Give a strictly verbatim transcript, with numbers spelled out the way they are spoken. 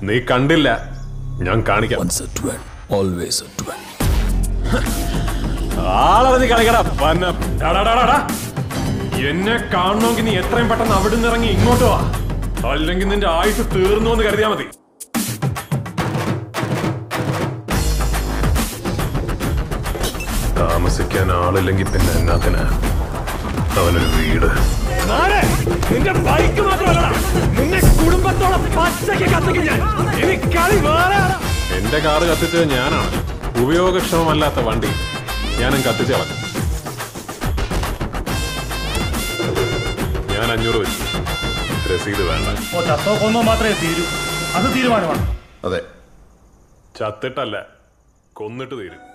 നീ കണ്ടില്ല, ഞാൻ കാണിക്കാം. ആളറിഞ്ഞ് കളിക്കടാ. എന്നെ കാണണമെങ്കിൽ നീ എത്രയും പെട്ടെന്ന് അവിടെ നിന്ന് ഇറങ്ങി ഇങ്ങോട്ട് വാ, അല്ലെങ്കിൽ നിന്റെ ആയുസ് തീർന്നു എന്ന് കരുതിയാ മതി. താമസിക്കാൻ ആളില്ലെങ്കിൽ പിന്നെ എന്നാത്തിനാ അവനൊരു വീട്? നിന്റെ ബൈക്ക് മാത്രമല്ല, നിന്റെ കുടുംബത്തോളം പച്ചയ്ക്ക് കത്തിക്കും ഞാൻ. ഇനി കളി വേറെയാണ്. എന്റെ കാറ് കത്തിച്ചത് ഞാനാണ്. ഉപയോഗക്ഷമമല്ലാത്ത വണ്ടി ഞാനും കത്തിച്ച് കളഞ്ഞു. ഞാൻ അഞ്ഞൂറ് വെച്ചു. രസീത് വേണ്ട. ചത്തോ കൊന്നോ മാത്രമേ തീരൂ. അത് തീരുമാനമാണ്. അതെ, ചത്തിട്ടല്ല, കൊന്നിട്ട് തീരും.